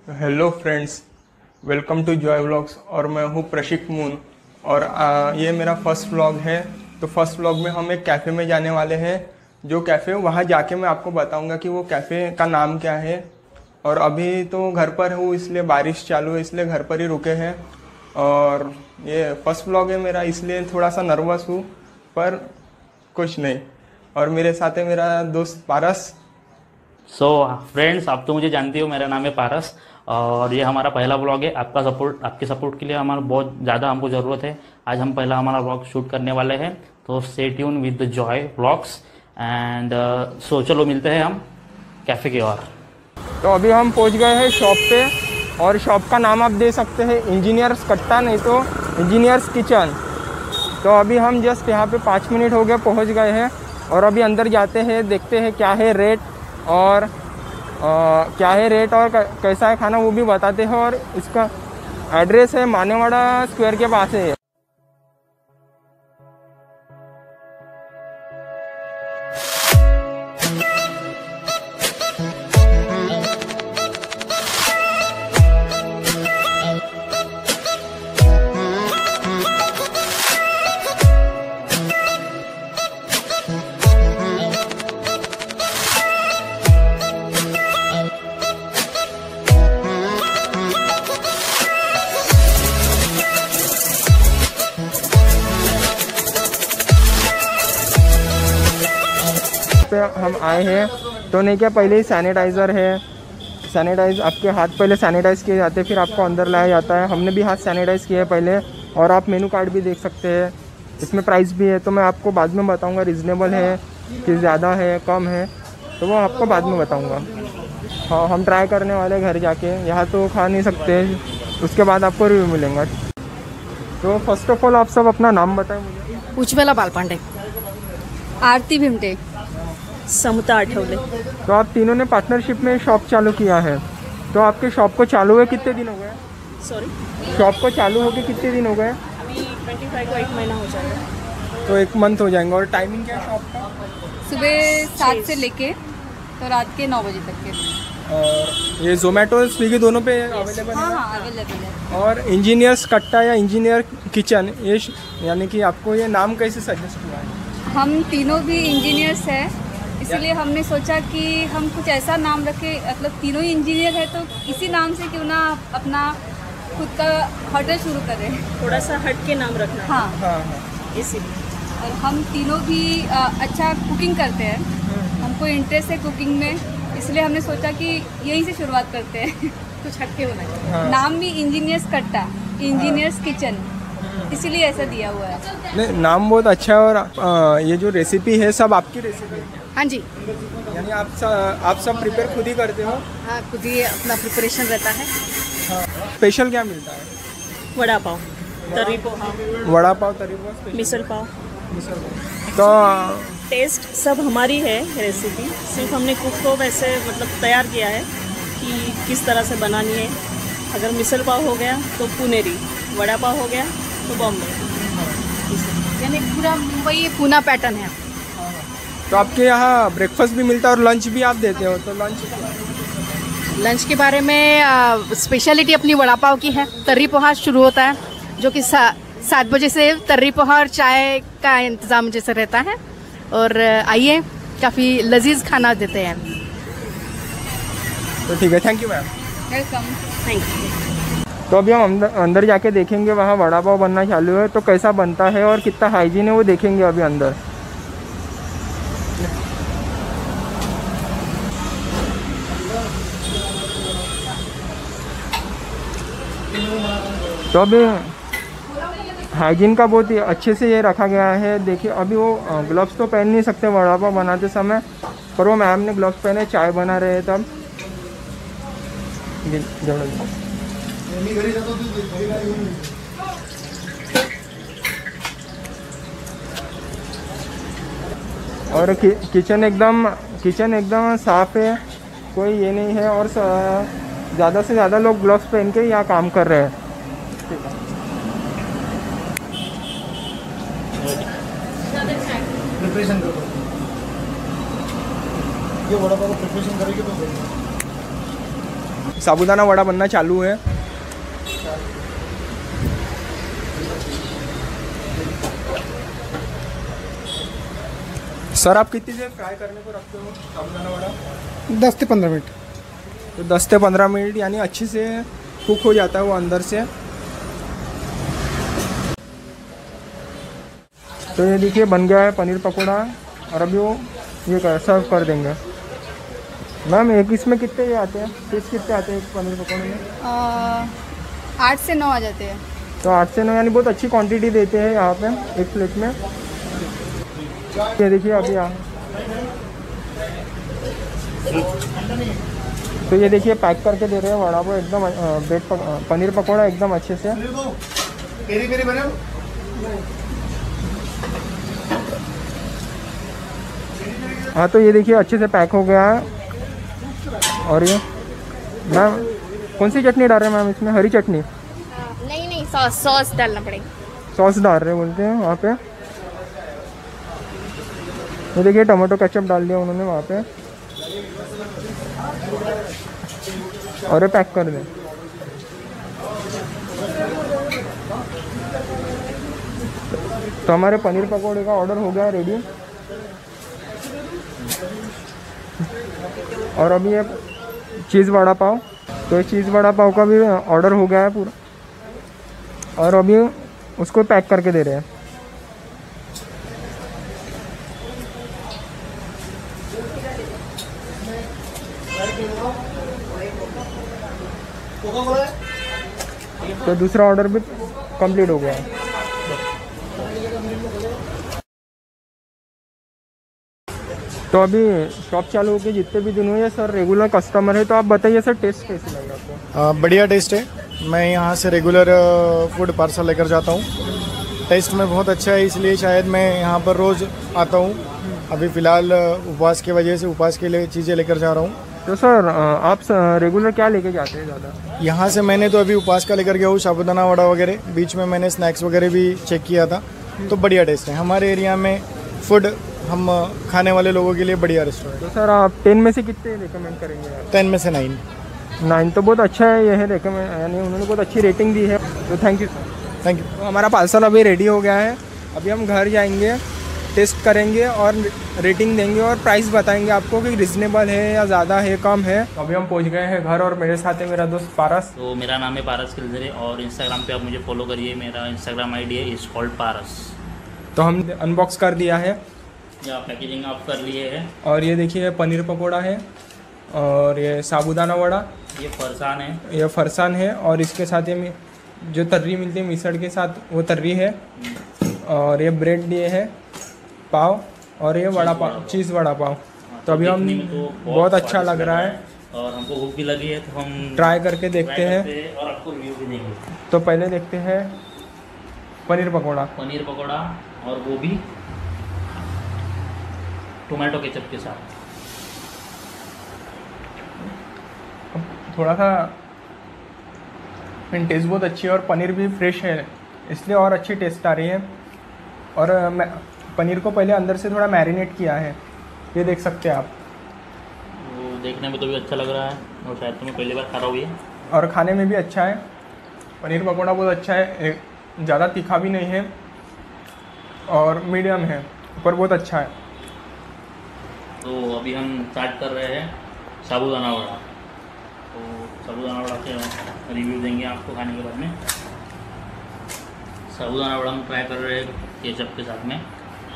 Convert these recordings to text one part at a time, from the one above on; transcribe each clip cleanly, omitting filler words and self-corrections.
Hello friends, welcome to Joy vlogs. और मैं हूँ प्रशिक मून और ये मेरा फर्स्ट व्लॉग है। तो फर्स्ट व्लॉग में हम एक कैफ़े में जाने वाले हैं। जो कैफ़े वहाँ जाके मैं आपको बताऊँगा कि वो कैफ़े का नाम क्या है। और अभी तो घर पर हूँ, इसलिए बारिश चालू है, इसलिए घर पर ही रुके हैं। और ये फर्स्ट व्लॉग है मेरा, इसलिए थोड़ा सा नर्वस हूँ, पर कुछ नहीं। और मेरे साथ है मेरा दोस्त पारस। फ्रेंड्स, आप तो मुझे जानती हो, मेरा नाम है पारस और ये हमारा पहला व्लॉग है। आपके सपोर्ट के लिए हमारा बहुत ज़्यादा हमको ज़रूरत है। आज हम पहला हमारा व्लॉग शूट करने वाले हैं, तो stay tune with the Joy vlogs and चलो मिलते हैं हम कैफ़े की ओर। तो अभी हम पहुंच गए हैं शॉप पे, और शॉप का नाम आप दे सकते हैं इंजीनियर्स कट्टा, नहीं तो इंजीनियर्स किचन। तो अभी हम जस्ट यहाँ पे 5 मिनट हो गए पहुँच गए हैं, और अभी अंदर जाते हैं, देखते हैं क्या है रेट और कैसा है खाना, वो भी बताते हैं। और इसका एड्रेस है मानेवाड़ा स्क्वायर के पास है। पे हम आए हैं तो नहीं क्या, पहले ही सैनिटाइज़र है, सैनिटाइज आपके हाथ पहले सैनिटाइज किए जाते हैं, फिर आपको अंदर लाया जाता है। हमने भी हाथ सैनिटाइज़ किए हैं पहले। और आप मेनू कार्ड भी देख सकते हैं, इसमें प्राइस भी है, तो मैं आपको बाद में बताऊंगा रिजनेबल है कि ज़्यादा है कम है, तो वो आपको बाद में बताऊंगा। हाँ, हम ट्राई करने वाले घर जाके, यहाँ तो खा नहीं सकते, उसके बाद आपको रिव्यू मिलेंगे। तो फर्स्ट ऑफ ऑल आप सब अपना नाम बताएं मुझे। उज्ज्वला बालपांडे, आरती भिमटे, समता आठवले। तो आप तीनों ने पार्टनरशिप में शॉप चालू किया है, तो आपके शॉप को चालू हुए कितने दिन हो गए? सॉरी, शॉप को चालू होके कितने दिन हो गए? अभी 25 को 1 महीना हो जाएगा। तो 1 मंथ हो जाएंगे। और टाइमिंग क्या है शॉप का? सुबह 7 से लेके तो रात के 9 बजे तक के। और ये जोमेटो स्विगी दोनों पे अवेलेबल है? हाँ, अवेलेबल है। और इंजीनियर्स कट्टा या इंजीनियर किचन, ये यानी कि आपको ये नाम कैसे सजेस्ट हुआ है? हम तीनों भी इंजीनियर्स हैं, इसीलिए हमने सोचा कि हम कुछ ऐसा नाम रखें, मतलब तीनों ही इंजीनियर है तो इसी नाम से क्यों ना अपना खुद का होटल शुरू करें। थोड़ा सा हट के नाम रखना। हाँ, हाँ हाँ। इसीलिए। और हम तीनों भी अच्छा कुकिंग करते हैं, हमको इंटरेस्ट है कुकिंग में, इसलिए हमने सोचा कि यहीं से शुरुआत करते हैं। कुछ हट के होना चाहिए। हाँ। नाम भी इंजीनियर्स कट्टा, इंजीनियर्स किचन, इसीलिए ऐसा दिया हुआ है। नहीं, नाम बहुत अच्छा है। और ये जो रेसिपी है सब आपकी रेसिपी है? हाँ जी, यानी आप सब प्रिपेयर खुद ही करते हो? हाँ, खुद ही अपना प्रिपरेशन रहता है। हाँ। स्पेशल क्या मिलता है? वड़ा पाव, तर्री पोहा, वड़ा पाव, तरी पाव, स्पेशल मिसल पाव। तो टेस्ट सब हमारी है रेसिपी, सिर्फ हमने कुक को वैसे मतलब तैयार किया है कि किस तरह से बनानी है। अगर मिसल पाव हो गया तो पुनेरी, वड़ा पाव हो गया तो बॉम्बे, यानी पूरा मुंबई पूना पैटर्न है। तो आपके यहाँ ब्रेकफास्ट भी मिलता है और लंच भी आप देते हो? तो लंच के बारे में स्पेशलिटी अपनी वड़ा पाव की है। तर्री पोहा शुरू होता है, जो कि 7 बजे से तर्री पोहा और चाय का इंतज़ाम जैसे रहता है। और आइए, काफ़ी लजीज खाना देते हैं। तो ठीक है, thank you ma'am. Welcome. Thank you. तो अभी हम अंदर जाके देखेंगे, वहाँ वड़ा पाव बनना चालू है, तो कैसा बनता है और कितना हाइजीन है वो देखेंगे अभी अंदर। तो अभी हाइजीन का बहुत ही अच्छे से ये रखा गया है। देखिए, अभी वो ग्लव्स तो पहन नहीं सकते वड़ा पाव बनाते समय, पर वो मैम ने ग्लव्स पहने चाय बना रहे तब। और किचन एकदम साफ है, कोई ये नहीं है। और ज़्यादा से ज़्यादा लोग ग्लव्स पहन के यहाँ काम कर रहे हैं। प्रिपरेशन करो, ये वड़ा पाव प्रिपरेशन करेंगे तो साबूदाना वड़ा बनना चालू है। सर आप कितनी देर फ्राई करने को रखते हो साबूदाना वड़ा? 10 से 15 मिनट। तो 10 से 15 मिनट यानी अच्छे से कुक हो जाता है वो अंदर से। तो ये देखिए बन गया है पनीर पकौड़ा और अभी वो ये सर्व कर देंगे। मैम एक इसमें कितने ये आते हैं, पीस कितने आते हैं एक पनीर पकौड़े में? 8 से 9 आ जाते हैं। तो 8 से 9 यानी बहुत अच्छी क्वांटिटी देते हैं यहाँ पे एक प्लेट में। ये देखिए अभी यहाँ तो ये देखिए पैक करके दे रहे हैं वड़ा पाव एकदम पनीर पकौड़ा एकदम अच्छे से। हाँ तो ये देखिए अच्छे से पैक हो गया है। और ये मैम कौन सी चटनी डाल रहे हैं मैम इसमें? हरी चटनी? नहीं सॉस डालना पड़ेगा। सॉस डाल रहे हैं बोलते हैं वहाँ पे। ये देखिए टमाटो केचप डाल दिया उन्होंने वहाँ पे और ये पैक कर दें। तो हमारे पनीर पकौड़े का ऑर्डर हो गया रेडी। और अभी ये चीज़ वड़ा पाव, तो ये चीज़ वड़ा पाव का भी ऑर्डर हो गया है पूरा और अभी उसको पैक करके दे रहे हैं। तो दूसरा ऑर्डर भी कंप्लीट हो गया है। तो अभी शॉप चालू होके जितने भी दिन हुए सर रेगुलर कस्टमर है, तो आप बताइए सर टेस्ट कैसे लगा आपको? बढ़िया टेस्ट है। मैं यहाँ से रेगुलर फूड पार्सल लेकर जाता हूँ। टेस्ट में बहुत अच्छा है, इसलिए शायद मैं यहाँ पर रोज़ आता हूँ। अभी फ़िलहाल उपवास की वजह से उपवास के लिए चीज़ें लेकर जा रहा हूँ। तो सर आप रेगुलर क्या लेके जाते हैं ज़्यादा? यहाँ से मैंने तो अभी उपवास का लेकर गया हूँ, साबूदाना वड़ा वगैरह। बीच में मैंने स्नैक्स वगैरह भी चेक किया था, तो बढ़िया टेस्ट है। हमारे एरिया में फूड हम खाने वाले लोगों के लिए बढ़िया रेस्टोरेंट। तो सर आप 10 में से कितने रिकमेंड करेंगे? 10 में से 9। 9 तो बहुत अच्छा है, ये है रिकमेंड, यानी उन्होंने बहुत अच्छी रेटिंग दी है। तो thank you sir. Thank you. तो हमारा पार्सल अभी रेडी हो गया है। अभी हम घर जाएंगे, टेस्ट करेंगे और रेटिंग देंगे और प्राइस बताएंगे आपको कि रिजनेबल है या ज़्यादा है, कम है। तो अभी हम पहुंच गए हैं घर और मेरे साथ है मेरा दोस्त पारस। तो मेरा नाम है पारस किलजरे और इंस्टाग्राम पे आप मुझे फॉलो करिए। मेरा इंस्टाग्राम आईडी है इज कॉल्ड पारस। तो हम अनबॉक्स कर दिया है या पैकेजिंग आप कर लिए है। और ये देखिए पनीर पकोड़ा है और ये साबूदाना वड़ा, ये फरसान है, ये फरसान है और इसके साथ ये जो तर्री मिलती है मिसड़ के साथ वो तर्री है। और ये ब्रेड दिए है, पाव और ये वड़ा पाव, चीज़ वड़ा पाव। तो अभी हम तो बहुत अच्छा लग रहा है और हमको भूख भी लगी है, तो हम ट्राई करके देखते हैं। और आपको रिव्यू भी देंगे। तो पहले देखते हैं पनीर पकोड़ा। पनीर पकोड़ा और गोभी टोमेटो केचप के साथ। थोड़ा सा टेस्ट बहुत अच्छी है और पनीर भी फ्रेश है, इसलिए और अच्छी टेस्ट आ रही है। और मैं पनीर को पहले अंदर से थोड़ा मैरिनेट किया है, ये देख सकते हैं आप। वो देखने में तो भी अच्छा लग रहा है और शायद तुम्हें पहली बार खा रहा हूँ ये। और खाने में भी अच्छा है। पनीर पकौड़ा बहुत अच्छा है, ज़्यादा तीखा भी नहीं है और मीडियम है, पर बहुत अच्छा है। तो अभी हम स्टार्ट कर रहे हैं साबूदाना वड़ा। तो साबूदाना वड़ा के रिव्यू देंगे आपको खाने के बाद में। साबूदाना वड़ा हम ट्राई कर रहे हैं केचप के साथ में।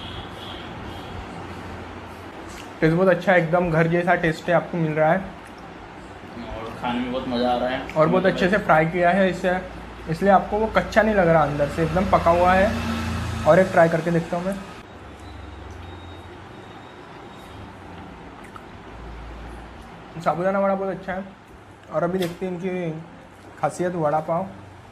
टेस्ट बहुत अच्छा है, एकदम घर जैसा टेस्ट है आपको मिल रहा है और खाने में बहुत मज़ा आ रहा है और बहुत अच्छे से फ्राई किया है इससे, इसलिए आपको वो कच्चा नहीं लग रहा, अंदर से एकदम पका हुआ है। और एक ट्राई करके देखता हूँ मैं। साबूदाना वड़ा बहुत अच्छा है। और अभी देखते हैं इनकी खासियत वड़ा पाव।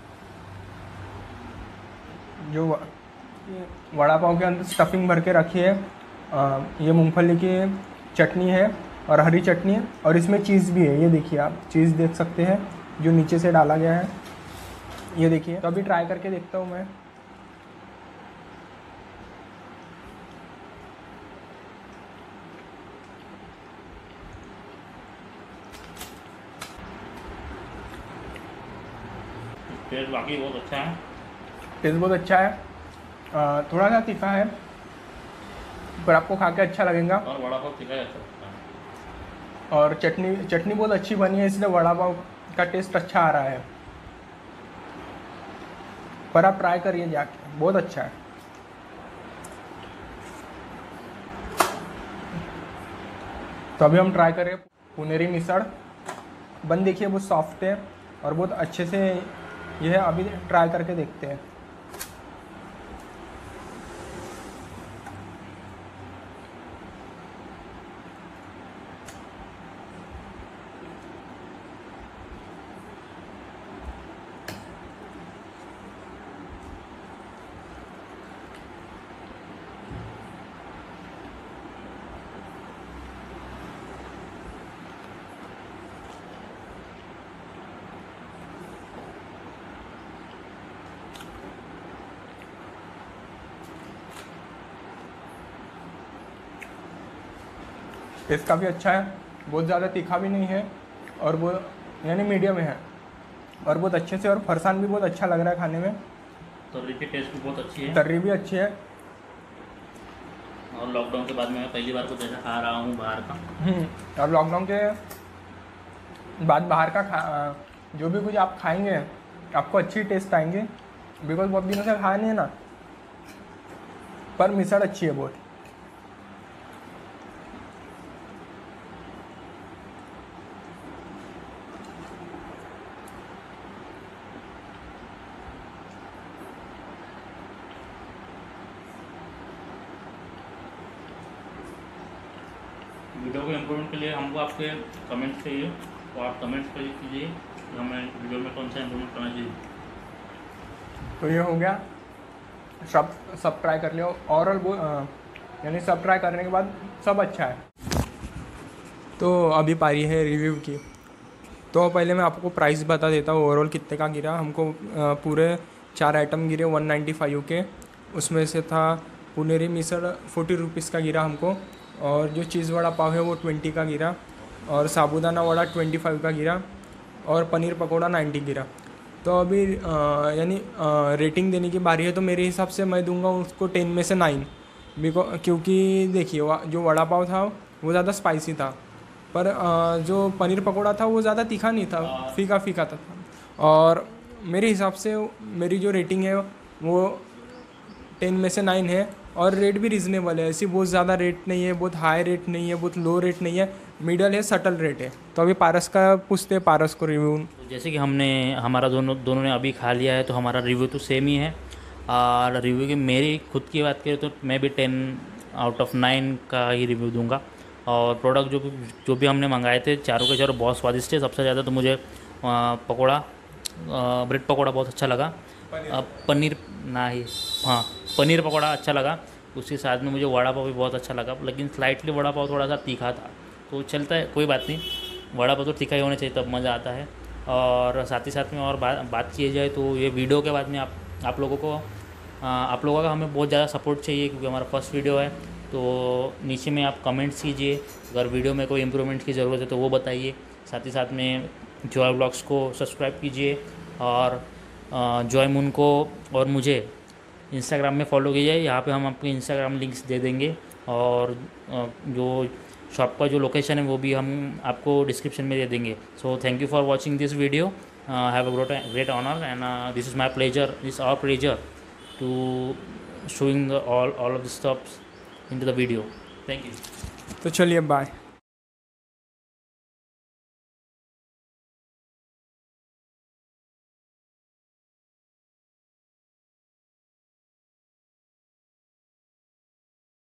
जो वड़ा पाव के अंदर स्टफिंग भर के रखी है, ये मूंगफली की चटनी है और हरी चटनी है और इसमें चीज़ भी है। ये देखिए आप चीज़ देख सकते हैं जो नीचे से डाला गया है, ये देखिए। तो अभी ट्राई करके देखता हूँ मैं। टेस्ट बाकी बहुत अच्छा है। टेस्ट बहुत अच्छा है, थोड़ा सा तीखा है पर आपको खा के अच्छा लगेगा। और वड़ा पाव तीखा ही अच्छा लगता है। और चटनी बहुत अच्छी बनी है, इसलिए वड़ा पाव का टेस्ट अच्छा आ रहा है। पर आप ट्राई करिए जाके, बहुत अच्छा है। तो अभी हम ट्राई करें पुनेरी मिसळ। बन देखिए बहुत सॉफ्ट है और बहुत अच्छे से ये है। अभी ट्राई करके देखते हैं। टेस्ट काफ़ी अच्छा है, बहुत ज़्यादा तीखा भी नहीं है और वो यानी मीडियम है और बहुत अच्छे से। और फरसान भी बहुत अच्छा लग रहा है खाने में। तर्री की टेस्ट भी बहुत अच्छी है। तर्री भी अच्छी है। और लॉकडाउन के बाद में मैं पहली बार कुछ ऐसा खा रहा हूँ बाहर का। और लॉकडाउन के बाद बाहर का जो भी कुछ आप खाएंगे आपको अच्छी टेस्ट आएंगे, बिकॉज बहुत दिनों से खाया नहीं है ना। पर मिसळ अच्छी है बहुत। वीडियो को इम्प्रूवमेंट के लिए हमको आपके कमेंट्स चाहिए, तो आप कमेंट्स पर कीजिए कि हमें वीडियो में कौन सा इम्प्रूवमेंट करना चाहिए। तो ये हो गया, सब ट्राई कर लियो। ओवरऑल वो यानी सब ट्राई करने के बाद सब अच्छा है। तो अभी पारी है रिव्यू की। तो पहले मैं आपको प्राइस बता देता हूँ ओवरऑल कितने का गिरा हमको। पूरे 4 आइटम गिरे 195 के। उसमें से था पुनेरी मिसळ 40 रुपीज़ का गिरा हमको, और जो चीज़ वड़ा पाव है वो 20 का गिरा, और साबूदाना वड़ा 25 का गिरा, और पनीर पकौड़ा 90 गिरा। तो अभी यानी रेटिंग देने की बारी है। तो मेरे हिसाब से मैं दूंगा उसको 10 में से 9, क्योंकि देखिए जो वड़ा पाव था वो ज़्यादा स्पाइसी था, पर जो पनीर पकौड़ा था वो ज़्यादा तीखा नहीं था, फीका फीका था। और मेरे हिसाब से मेरी जो रेटिंग है वो 10 में से 9 है। और रेट भी रीज़नेबल है, ऐसी बहुत ज़्यादा रेट नहीं है, बहुत हाई रेट नहीं है, बहुत लो रेट नहीं है, मिडल है, सटल रेट है। तो अभी पारस का पूछते हैं, पारस को रिव्यू। तो जैसे कि हमारा दोनों ने अभी खा लिया है, तो हमारा रिव्यू तो सेम ही है। और रिव्यू की मेरी खुद की बात करें तो मैं भी 10 आउट ऑफ 9 का ही रिव्यू दूंगा। और प्रोडक्ट जो भी हमने मंगाए थे चारों के चारों बहुत स्वादिष्ट है। सबसे ज़्यादा तो मुझे पकौड़ा, ब्रेड पकौड़ा बहुत अच्छा लगा। पनीर पकौड़ा अच्छा लगा। उसके साथ में मुझे वड़ा पाव भी बहुत अच्छा लगा, लेकिन स्लाइटली वड़ा पाव थोड़ा सा तीखा था, तो चलता है, कोई बात नहीं। वड़ा पाव तो तीखा ही होना चाहिए, तब मज़ा आता है। और साथ ही साथ में और बात की जाए तो ये वीडियो के बाद में आप लोगों का हमें बहुत ज़्यादा सपोर्ट चाहिए, क्योंकि हमारा फर्स्ट वीडियो है। तो नीचे में आप कमेंट्स कीजिए, अगर वीडियो में कोई इम्प्रूवमेंट की ज़रूरत है तो वो बताइए। साथ ही साथ में जॉय व्लॉग्स को सब्सक्राइब कीजिए, और जॉय मून को और मुझे इंस्टाग्राम में फॉलो कीजिए। यहाँ पे हम आपके इंस्टाग्राम लिंक्स दे देंगे, और जो शॉप का जो लोकेशन है वो भी हम आपको डिस्क्रिप्शन में दे देंगे। So thank you for watching this video. Have a great honour, and this is my pleasure, this our pleasure to showing all of the stops into the video. Thank you. तो चलिए bye.